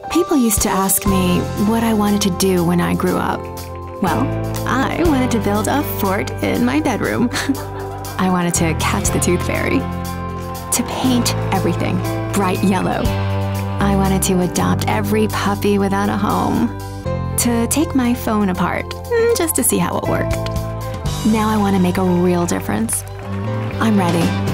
People used to ask me what I wanted to do when I grew up. Well, I wanted to build a fort in my bedroom. I wanted to catch the tooth fairy. To paint everything bright yellow. I wanted to adopt every puppy without a home. To take my phone apart, just to see how it worked. Now I want to make a real difference. I'm ready.